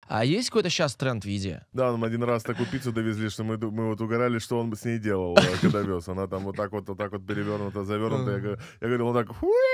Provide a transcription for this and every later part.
А есть какой-то сейчас тренд в еде? Да, нам один раз такую пиццу довезли, что мы вот угорали, что он бы с ней делал, когда вез. Она там вот так вот перевернута, завернута. Я говорил, он так...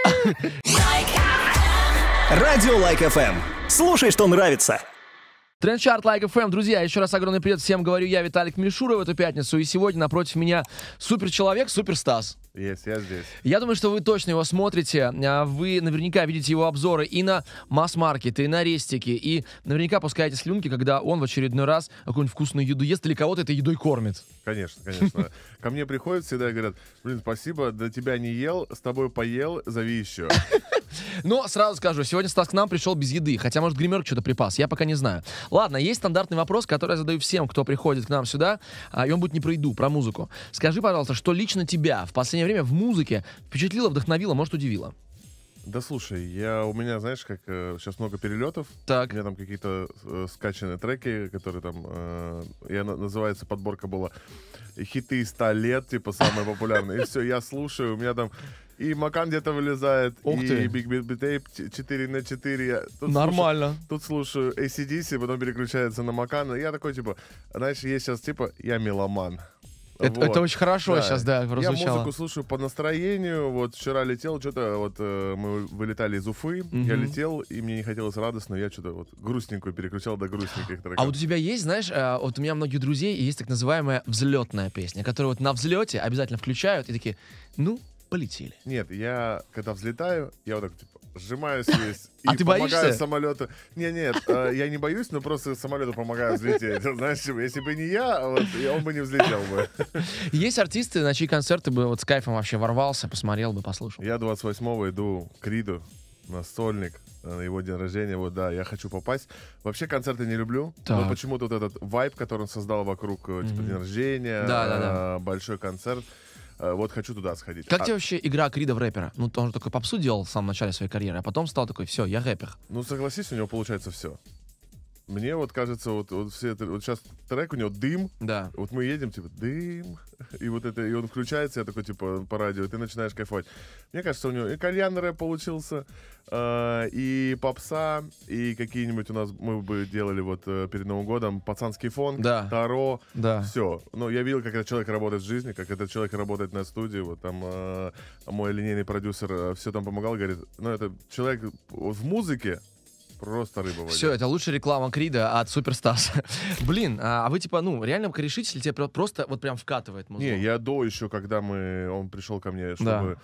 Радио Лайк ФМ. Слушай, что нравится. Тренд-чарт Лайк ФМ. Друзья, еще раз огромный привет всем. Говорю я, Виталик Мишура, в эту пятницу. И сегодня напротив меня супер-человек, Супер Стас. Есть, я здесь. Я думаю, что вы точно его смотрите. Вы наверняка видите его обзоры и на масс-маркеты, и на рестики. И наверняка пускаете слюнки, когда он в очередной раз какую-нибудь вкусную еду ест или кого-то этой едой кормит. Конечно, конечно. Ко мне приходят всегда и говорят, блин, спасибо, до тебя не ел, с тобой поел, зови еще. Но сразу скажу, сегодня Стас к нам пришел без еды. Хотя, может, гримерка что-то припас, я пока не знаю. Ладно, есть стандартный вопрос, который я задаю всем, кто приходит к нам сюда. И он будет не про еду, про музыку. Скажи, пожалуйста, что лично тебя в последнее время в музыке впечатлило, вдохновило, может, удивило? Да слушай, у меня, знаешь, как сейчас много перелетов. Так. У меня там какие-то скачанные треки, которые там, называется, подборка была «Хиты 100 лет», типа, самые популярные. И все, я слушаю, у меня там и Макан где-то вылезает, Ух и ты. Big Beat Tape 4/4. Нормально. Тут слушаю AC/DC, потом переключается на Макана. Я такой, типа, знаешь, есть сейчас, типа, я меломан. Это очень хорошо сейчас, да, прозвучало. Я музыку слушаю по настроению. Вот вчера летел, что-то вот мы вылетали из Уфы, я летел, и мне не хотелось радостно, я что-то вот грустненькую переключал до грустненьких треков. А вот у тебя есть, знаешь, вот у меня многих друзей есть так называемая взлетная песня, которую вот на взлете обязательно включают и такие, ну, полетели. Нет, я когда взлетаю, я вот так типа сжимаюсь весь А и ты помогаю боишься? самолету. Нет, я не боюсь, но просто самолету помогаю взлететь. Знаешь, если бы не я, вот, он бы не взлетел бы. Есть артисты, на чьи концерты бы вот с кайфом вообще ворвался, посмотрел бы, послушал. Я 28-го иду к Риду на Стольник, на его день рождения. Вот, да, я хочу попасть. Вообще концерты не люблю, Так. но почему-то вот этот вайб, который он создал вокруг, типа, день рождения, Да. большой концерт, вот хочу туда сходить. Как тебе вообще игра Крида в рэпера? Ну, он же такой попсу делал в самом начале своей карьеры, а потом стал такой, все, я рэпер. Ну, согласись, у него получается все. Мне вот кажется, вот все это, вот сейчас трек у него «Дым», Да. вот мы едем, типа, «Дым», и вот это, и он включается, я такой, типа, по радио, и ты начинаешь кайфовать. Мне кажется, у него и кальян рэп получился, и попса, и какие-нибудь у нас, мы бы делали вот перед Новым годом пацанский фон, Да. таро, Да. все. Ну, я видел, как этот человек работает в жизни, как этот человек работает на студии, вот там мой линейный продюсер все там помогал, говорит, ну, это человек в музыке, просто рыба в воде. Все, это лучшая реклама Крида от Супер Стаса. Блин, а вы типа, ну, реально корешитесь, или тебе просто вот прям вкатывает музыку? Не, я до еще, когда он пришел ко мне, чтобы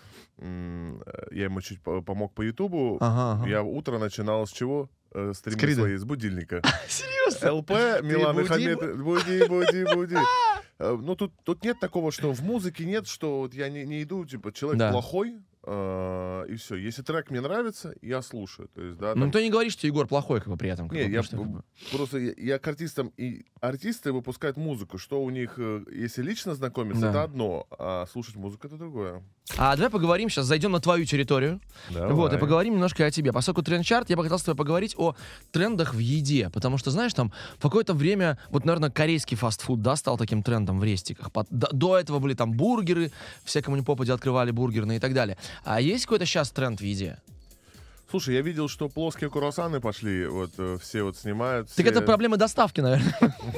я ему чуть помог по Ютубу, Ага. я утро начинал с чего? Стримы Крида? свои, с будильника. Серьезно? ЛП, Милана буди, Хамед, буди. Ну, тут нет такого, что в музыке нет, что вот я не иду, типа, человек Да. плохой, и все. Если трек мне нравится, я слушаю. То есть, да, Ну, там- никто не говорит, что Егор плохой, как бы, при этом. как Не, бы, я потому что, как бы. просто я к артистам, и артисты выпускают музыку, что у них, если лично знакомиться, Да. это одно, а слушать музыку это другое. А давай поговорим сейчас, зайдем на твою территорию. Давай. Вот, и поговорим немножко о тебе. Поскольку тренд-чарт, я бы хотел с тобой поговорить о трендах в еде. Потому что, знаешь, там в какое-то время, вот, наверное, корейский фастфуд, да, стал таким трендом в рестиках. До этого были там бургеры, все, кому не попадя, открывали бургерные и так далее. А есть какой-то сейчас тренд в еде? Слушай, я видел, что плоские круассаны пошли, вот все вот снимают. Так это проблема доставки, наверное.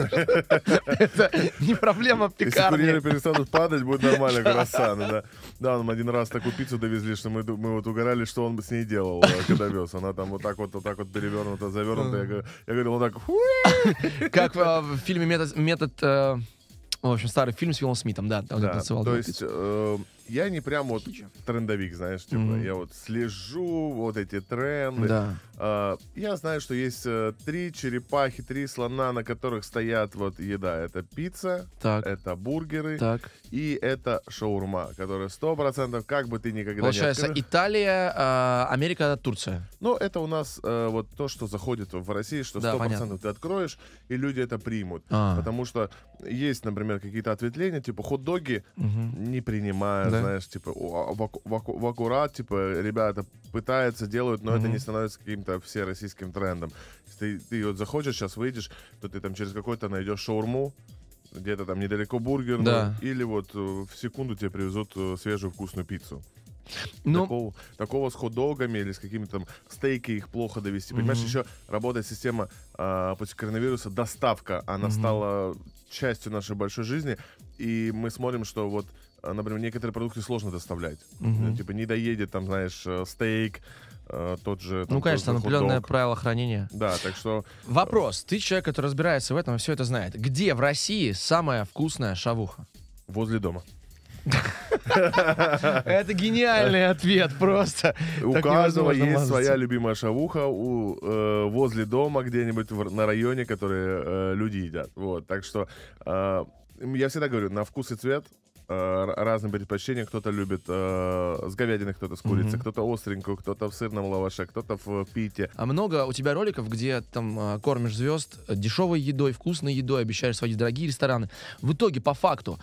Это не проблема Если курьеры пекарни. перестанут падать, будет нормально круассаны, да. Да, нам один раз такую пиццу довезли, что мы вот угорали, что он бы с ней делал, когда вез. Она там вот так вот перевернута, завернута. Я говорил, он так... Как в фильме «Метод», в общем, старый фильм с Уиллом Смитом, да. Там, где Да, танцевал то эту есть пиццу. я не прям вот трендовик, знаешь, типа, я вот слежу, вот эти тренды. Да. Я знаю, что есть 3 черепахи, 3 слона, на которых стоят вот еда. Это пицца, Так. это бургеры Так. и это шаурма, которая 100%, как бы ты никогда Получается, не открыл. Италия, Америка, Турция. Ну, это у нас вот то, что заходит в Россию, что 100% Да, понятно. ты откроешь, и люди это примут. А. Потому что есть, например, какие-то ответвления, типа хот-доги не принимают, Да. знаешь, типа в аккурат, типа ребята пытаются, делают, но это не становится каким-то всероссийским трендом. Если ты вот захочешь, сейчас выйдешь, то ты там через какой-то найдешь шаурму, где-то там недалеко бургер, Да. или вот в секунду тебе привезут свежую вкусную пиццу. Ну, Такого с хот-догами или с какими-то там стейки их плохо довести. Понимаешь, еще работает система после коронавируса, доставка, она стала частью нашей большой жизни, и мы смотрим, что вот, например, некоторые продукты сложно доставлять. Типа не доедет, там, знаешь, стейк, тот же... Там, ну, конечно, определенное правило хранения. Да, так что... Вопрос. Ты человек, который разбирается в этом и все это знает. Где в России самая вкусная шавуха? Возле дома. Это гениальный ответ просто. У каждого есть своя любимая шавуха возле дома где-нибудь на районе, которые люди едят. Вот, так что я всегда говорю, на вкус и цвет разные предпочтения. Кто-то любит с говядиной, кто-то с курицей, кто-то остренькую, кто-то в сырном лаваше, кто-то в пите. А много у тебя роликов, где там кормишь звезд дешевой едой, вкусной едой, обещаешь сводить в дорогие рестораны. В итоге, по факту,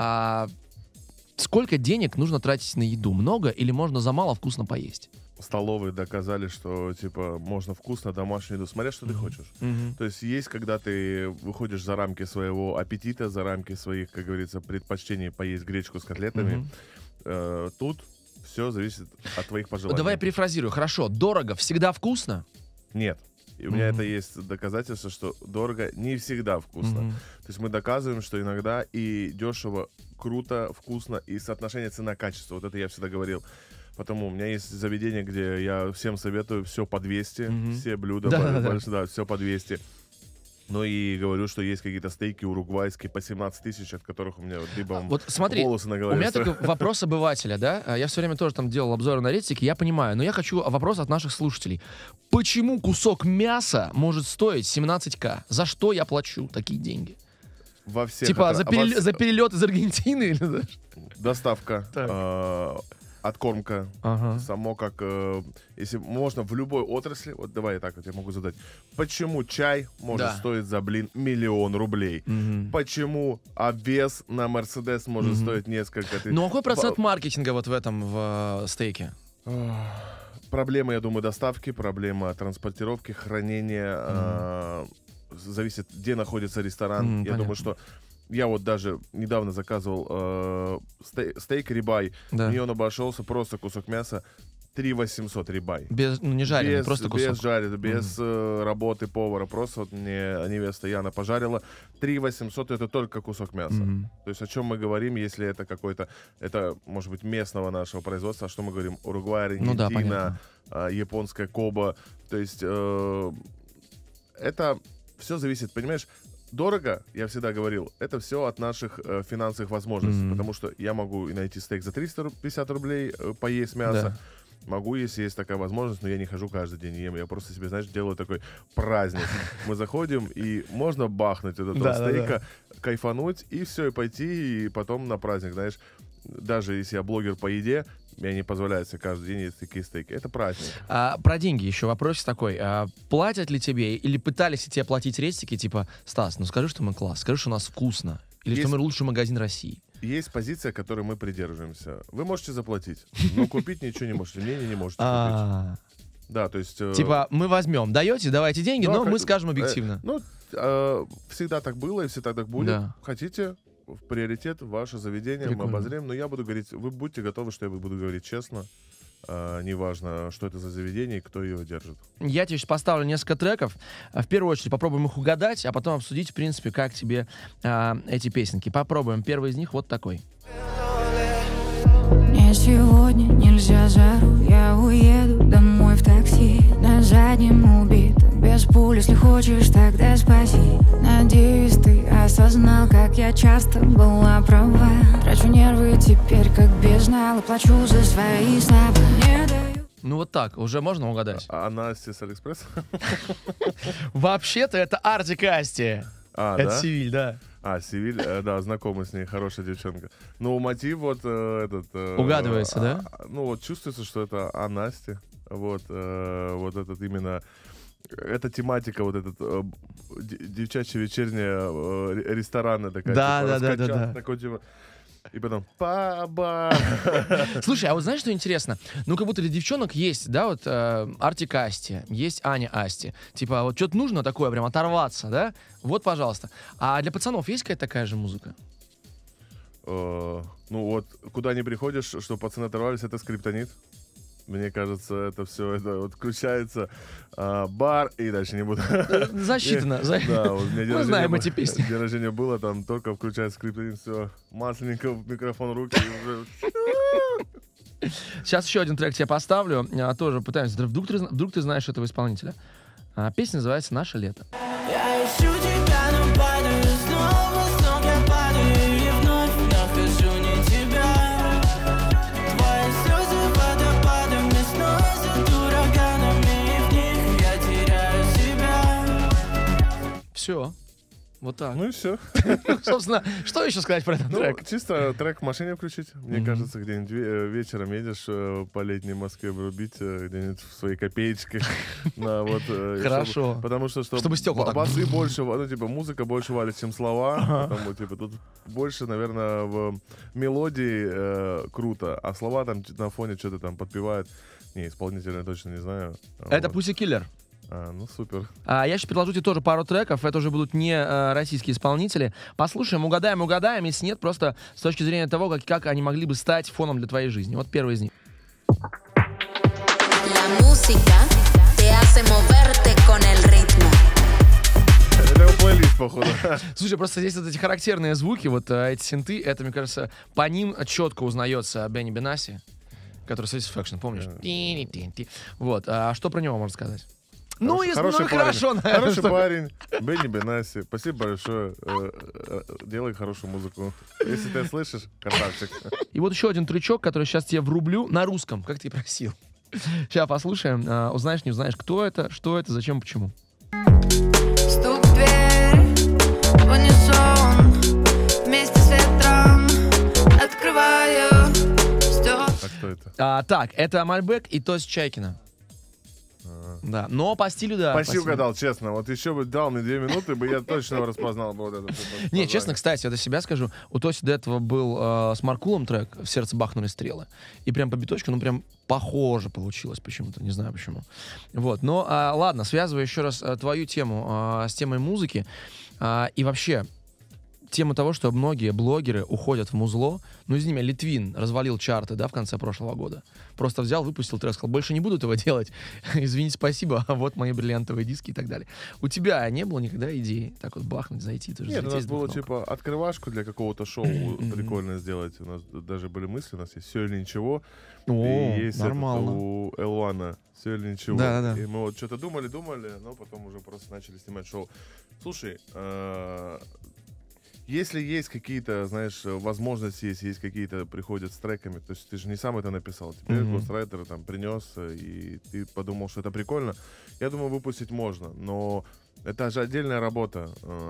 сколько денег нужно тратить на еду? Много или можно за мало вкусно поесть? Столовые доказали, что типа можно вкусно домашнюю еду, смотря что ты хочешь. То есть когда ты выходишь за рамки своего аппетита, за рамки своих, как говорится, предпочтений поесть гречку с котлетами, тут все зависит от твоих пожеланий. Давай я перефразирую. Хорошо, дорого всегда вкусно? Нет. И у меня это есть доказательство, что дорого не всегда вкусно. То есть мы доказываем, что иногда и дешево, круто, вкусно, и соотношение цена-качество. Вот это я всегда говорил. Потому у меня есть заведение, где я всем советую все по 200, все блюда, все по 200. Ну и говорю, что есть какие-то стейки уругвайские по 17 тысяч, от которых у меня либо вот смотри, волосы на голове. У меня такой вопрос обывателя, да? Я все время тоже там делал обзоры на рецики, я понимаю, но я хочу вопрос от наших слушателей. Почему кусок мяса может стоить 17к? За что я плачу такие деньги? Во всех типа за перелет из Аргентины? Или доставка, откормка, само как, если можно в любой отрасли, вот давай я так вот я могу задать, почему чай может стоить за блин 1 000 000 рублей? Почему обвес на Мерседес может стоить несколько тысяч? Ну какой процент маркетинга вот в этом, в стейке? Проблема, я думаю, доставки, проблема транспортировки, хранения, зависит, где находится ресторан. Я думаю, что я вот даже недавно заказывал стейк рибай. Мне он обошелся просто кусок мяса 3 800 рибай. Без, не жареный, просто кусок. Без жареного, без работы повара. Просто вот мне невеста Яна пожарила. 3 800 это только кусок мяса. То есть о чем мы говорим, если это какой-то, это может быть местного нашего производства, а что мы говорим? Уругвай, Аргентина, японская Коба. То есть это все зависит, понимаешь? Дорого, я всегда говорил, это все от наших финансовых возможностей, потому что я могу и найти стейк за 350 рублей, поесть мясо. Могу, если есть такая возможность, но я не хожу каждый день ем. Я просто себе, знаешь, делаю такой праздник. Мы заходим, и можно бахнуть вот этого стейка, кайфануть, и все, и пойти, и потом на праздник, знаешь. Даже если я блогер по еде, мне не позволяет себе каждый день есть такие стейки. Это праздник. Про деньги еще вопрос такой. Платят ли тебе или пытались ли тебе платить рестики, типа, Стас, ну скажи, что мы класс, скажи, что у нас вкусно, или что мы лучший магазин России? Есть позиция, которой мы придерживаемся. Вы можете заплатить, но купить ничего не можете. Мнение не можете купить. Да, то есть... Типа, мы возьмем, даете, давайте деньги, но мы скажем объективно. Ну, всегда так было, и всегда так будет. Хотите... В приоритет ваше заведение, мы обозрем, но я буду говорить, вы будьте готовы, что я буду говорить честно, неважно, что это за заведение и кто ее держит. Я тебе сейчас поставлю несколько треков, в первую очередь попробуем их угадать, а потом обсудить, в принципе, как тебе эти песенки. Попробуем, первый из них вот такой. Мне сегодня нельзя жару, я уеду домой в такси, на заднем убито, без пуль, если хочешь, тогда спаси. Надеюсь, ты осознал, как я часто была права. Трачу нервы теперь, как безнал, и плачу за свои слова. Не даю. Ну вот так, уже можно угадать. А Настя с Алиэкспресс? Вообще-то это Артик и Асти. Это Севиль, да. Севиль, да, знакомый с ней, хорошая девчонка. Но мотив вот этот... Угадывается, да? Ну вот чувствуется, что это о Насте. Вот этот именно... Эта тематика, вот этот девчачья вечерняя рестораны такая. Да. Такой, типа, и потом па-ба. Слушай, а вот знаешь, что интересно? Ну, как будто для девчонок есть, да, вот Артик Асти, есть Аня Асти. Типа, вот что-то нужно такое, прям оторваться, да? Вот, пожалуйста. А для пацанов есть какая-то такая же музыка? ну вот, куда не приходишь, что пацаны оторвались, это Скриптонит. Мне кажется, это все, это вот включается бар, и дальше не буду. Засчитано. Да, вот у меня Мы знаем эти песни. день рождения было, там только включается Скриптонит, все, масленненько в микрофон руки, и уже... Сейчас еще один трек тебе поставлю. Тоже пытаемся. Вдруг ты знаешь этого исполнителя. Песня называется «Наше лето». Я ищу тебя, но падаю снова, с ног я падаю и вновь нахожу не тебя. Твои слезы водопадами сносят ураганами, и в них я теряю себя. Все. Вот так. Ну и все. Собственно, что еще сказать про этот трек? Чисто трек в машине включить. Мне кажется, где-нибудь вечером едешь по летней Москве врубить где-нибудь в своей копеечке. Хорошо. Потому что Чтобы стекла так... басы больше, ну типа музыка больше валит, чем слова. Потому типа тут больше, наверное, в мелодии круто, а слова там на фоне что-то там подпевают. Не, исполнителя я точно не знаю. Это Pussy Killer. Ну супер. Я сейчас предложу тебе тоже пару треков. Это уже будут не российские исполнители. Послушаем, угадаем. Если нет, просто с точки зрения того, как они могли бы стать фоном для твоей жизни. Вот первый из них. La música te hace moverte con el ritmo. Это его плейлист, походу. Слушай, просто здесь вот эти характерные звуки, вот эти синты, это, мне кажется, по ним четко узнается Бенни Бенаси, который Satisfaction, помнишь? Вот. А что про него можно сказать? Хороший хорошо, наверное. Хороший парень, Бенни Бенаси. Спасибо большое. Делай хорошую музыку. Если ты слышишь, красавчик. И вот еще один трючок, который сейчас тебе врублю на русском, как ты и просил. Сейчас послушаем. Узнаешь, не узнаешь, кто это, что это, зачем, почему. Стук в дверь, в унисон, вместе с ветром открываю стёк. А кто это? Так, это Мальбек и Тось Чайкина. Да, но по стилю, да. Почти угадал, честно. Вот еще бы дал мне 2 минуты, бы я точно распознал бы вот это. Не, честно, кстати, от себя скажу, у Тоси до этого был с Маркулом трек «В сердце бахнули стрелы». И прям по биточку, ну прям похоже получилось почему-то, не знаю почему. Вот, но ладно, связываю еще раз твою тему с темой музыки. И вообще, тему того, что многие блогеры уходят в музло. Ну, извини меня, Литвин развалил чарты, да, в конце прошлого года. Просто взял, выпустил трек, сказал, больше не буду этого делать. Извините, спасибо, а вот мои бриллиантовые диски и так далее. У тебя не было никогда идеи так вот бахнуть, зайти? Нет, у нас было типа открывашку для какого-то шоу прикольно сделать. У нас даже были мысли, у нас есть «Все или ничего». О, и есть нормально. у Элвана «Все или ничего». Да. И мы вот что-то думали, но потом уже просто начали снимать шоу. Слушай, если есть какие-то, знаешь, возможности, есть какие-то, приходят с треками, то есть ты же не сам это написал, тебе гострайтер там принес, и ты подумал, что это прикольно, я думаю, выпустить можно, но это же отдельная работа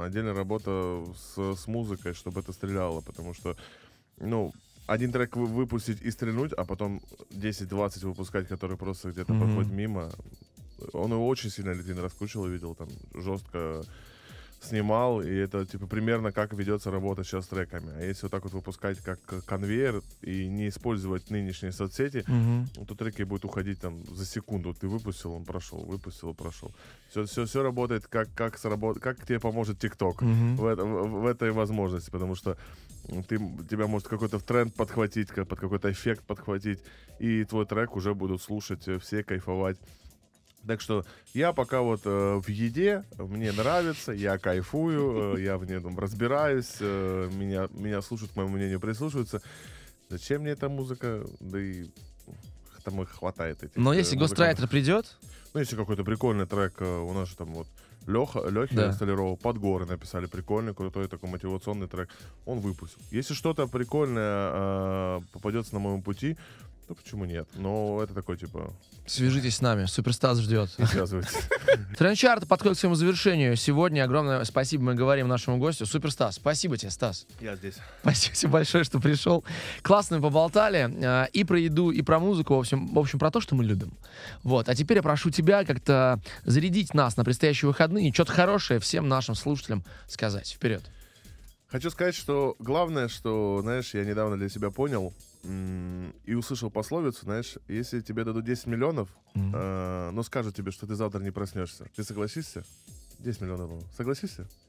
с музыкой, чтобы это стреляло, потому что, ну, один трек выпустить и стрельнуть, а потом 10-20 выпускать, которые просто где-то проходят мимо, он его очень сильно Литвин раскручивал, видел, там, жестко снимал, и это типа примерно как ведется работа сейчас с треками. А если вот так вот выпускать как конвейер и не использовать нынешние соцсети, то треки будут уходить там за секунду. Вот ты выпустил, он прошел, выпустил, прошел. Все работает как тебе поможет ТикТок в этой возможности, потому что тебя может какой-то тренд подхватить, под какой-то эффект подхватить, и твой трек уже будут слушать все, кайфовать. Так что я пока вот в еде, мне нравится, я кайфую, я в ней там разбираюсь, меня слушают, к моему мнению прислушиваются. Зачем мне эта музыка? Да и там их хватает этих. Но если гострайтер придет... Ну, если какой-то прикольный трек, у нас же там вот Лёхи Столярова «Под горы» написали, прикольный, крутой такой мотивационный трек, он выпустил. Если что-то прикольное попадется на моем пути, то почему нет? Но это такой, типа... Свяжитесь с нами, Суперстас ждет. Не связывайтесь. Тренд-чарт подходит к своему завершению. Сегодня огромное спасибо мы говорим нашему гостю. Суперстас, спасибо тебе, Стас. Я здесь. Спасибо тебе большое, что пришел. Классно поболтали. И про еду, и про музыку. В общем, про то, что мы любим. Вот. А теперь я прошу тебя как-то зарядить нас на предстоящие выходные и что-то хорошее всем нашим слушателям сказать. Вперед. Хочу сказать, что главное, что, знаешь, я недавно для себя понял и услышал пословицу, знаешь, если тебе дадут 10 миллионов, но скажут тебе, что ты завтра не проснешься, ты согласишься? 10 миллионов, согласишься?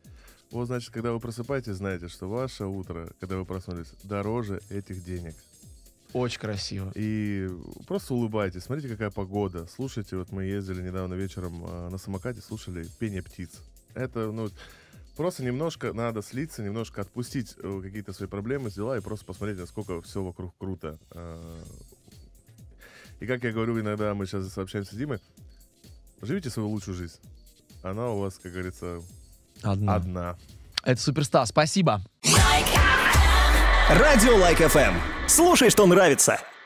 Вот, значит, когда вы просыпаетесь, знаете, что ваше утро, когда вы проснулись, дороже этих денег. Очень красиво. И просто улыбайтесь, смотрите, какая погода. Слушайте, вот мы ездили недавно вечером на самокате, слушали пение птиц. Это, ну, просто немножко надо слиться, немножко отпустить какие-то свои проблемы, дела и просто посмотреть, насколько все вокруг круто. И как я говорю иногда, мы сейчас общаемся с Димой, живите свою лучшую жизнь. Она у вас, как говорится, одна. Это Суперстар. Спасибо. Радио Лайк FM. Слушай, что нравится.